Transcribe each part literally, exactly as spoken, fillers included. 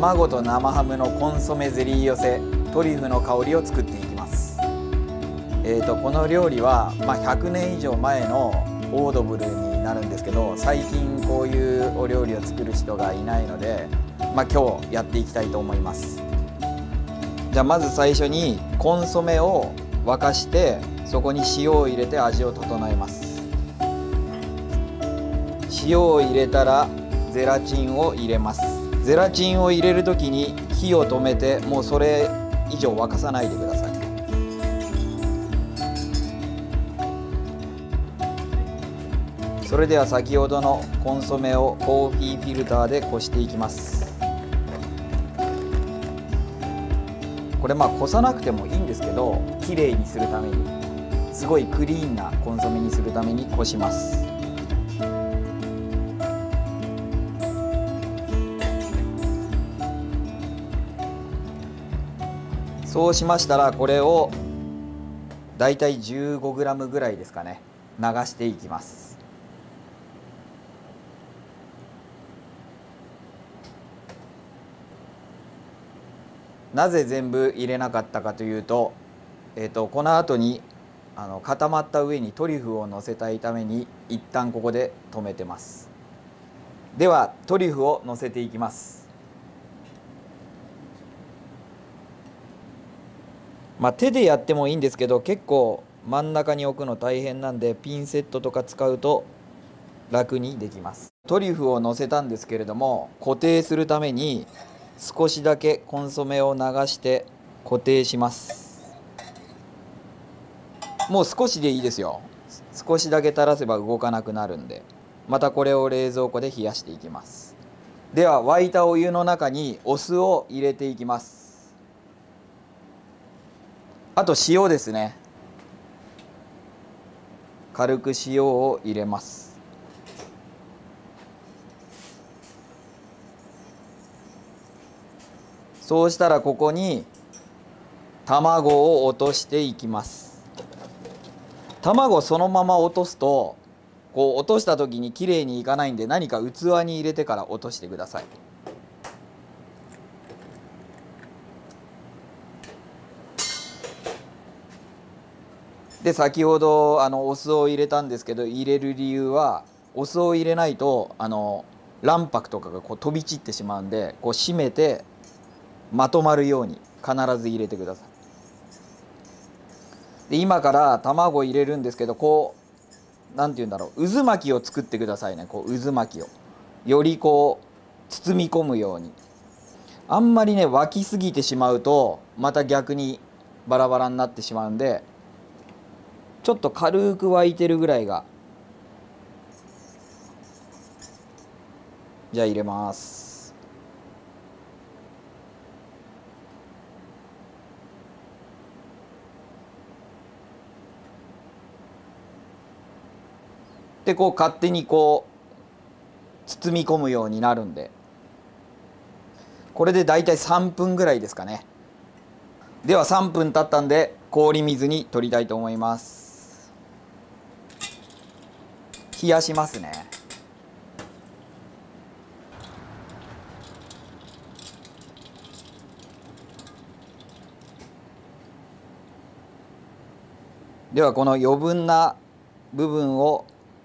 卵と生ハムのコンソメゼリー寄せトリュフの香りを作っていきます。えーとこの料理は、まあ、ひゃくねん以上前のオードブルになるんですけど、最近こういうお料理を作る人がいないので、まあ、今日やっていきたいと思います。じゃあまず最初にコンソメを沸かしてそこに塩を入れて味を整えます。塩を入れたらゼラチンを入れます。ゼラチンを入れる時に火を止めて、もうそれ以上沸かさないでください。それでは先ほどのコンソメをコーヒーフィルターでこしていきます。これまあこさなくてもいいんですけど、きれいにするために、すごいクリーンなコンソメにするためにこします。そうしましたら、これをだいたい じゅうごグラム ぐらいですかね、流していきます。なぜ全部入れなかったかというと、えーとこの後にあの固まった上にトリュフをのせたいために一旦ここで止めてます。ではトリュフをのせていきます。まあ、手でやってもいいんですけど、結構真ん中に置くの大変なんで、ピンセットとか使うと楽にできます。トリュフをのせたんですけれども、固定するために少しだけコンソメを流して固定します。もう少しでいいですよ。少しだけ垂らせば動かなくなるんで、またこれを冷蔵庫で冷やしていきます。では沸いたお湯の中にお酢を入れていきます。あと塩ですね。軽く塩を入れます。そうしたらここに卵を落としていきます。卵そのまま落とすと、こう落とした時にきれいにいかないんで、何か器に入れてから落としてください。で先ほどあのお酢を入れたんですけど、入れる理由は、お酢を入れないとあの卵白とかがこう飛び散ってしまうんで、こう締めてまとまるように必ず入れてください。で今から卵を入れるんですけど、こうなんて言うんだろう、渦巻きを作ってくださいね。こう渦巻きをよりこう包み込むように。あんまりね沸きすぎてしまうとまた逆にバラバラになってしまうんで、ちょっと軽く沸いてるぐらいが。じゃあ入れます。でこう勝手にこう包み込むようになるんで、これでだいたいさんぷんぐらいですかね。ではさんぷん経ったんで氷水に取りたいと思います。冷やしますね。ではこの余分な部分を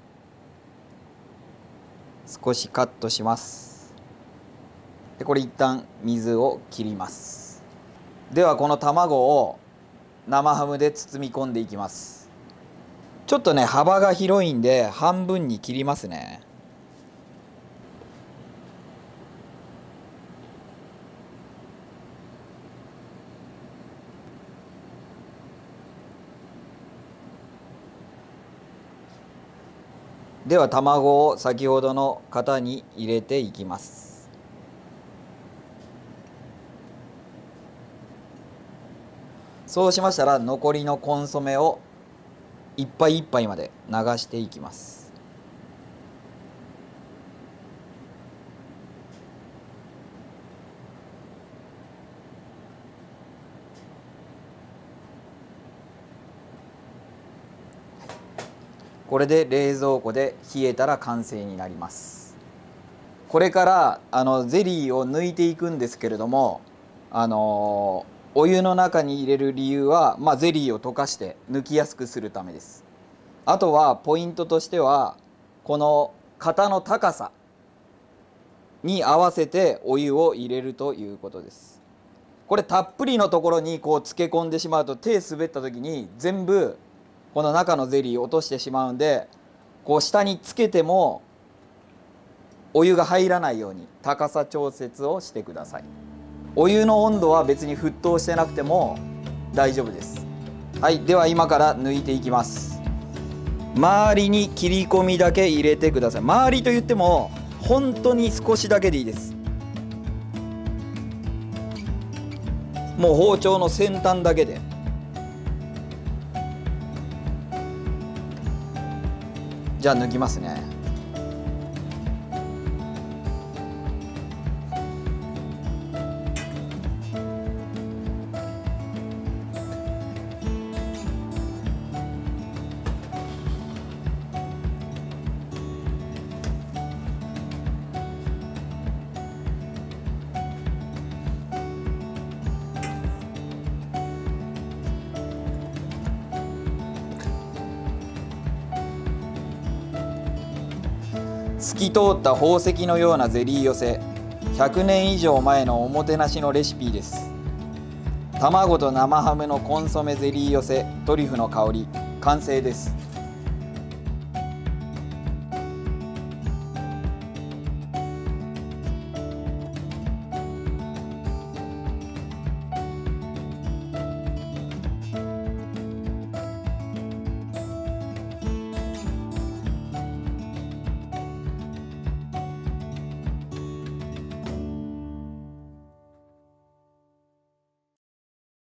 少しカットします。でこれ一旦水を切ります。ではこの卵を生ハムで包み込んでいきます。ちょっとね幅が広いんで半分に切りますね。では卵を先ほどの型に入れていきます。そうしましたら残りのコンソメをいっぱいいっぱいまで流していきます。これで冷蔵庫で冷えたら完成になります。 これからあのゼリーを抜いていくんですけれども、あのお湯の中に入れる理由は、まあ、ゼリーを溶かして抜きやすくするためです。あとはポイントとしては、この型の高さに合わせてお湯を入れるということです。これたっぷりのところにこう漬け込んでしまうと、手滑った時に全部この中のゼリーを落としてしまうんで、こう下につけてもお湯が入らないように高さ調節をしてください。お湯の温度は別に沸騰してなくても大丈夫です。はい、では今から抜いていきます。周りに切り込みだけ入れてください。周りと言っても本当に少しだけでいいです。もう包丁の先端だけで。じゃあ抜きますね。透き通った宝石のようなゼリー寄せ、ひゃくねん以上前のおもてなしのレシピです。卵と生ハムのコンソメゼリー寄せトリュフの香り、完成です。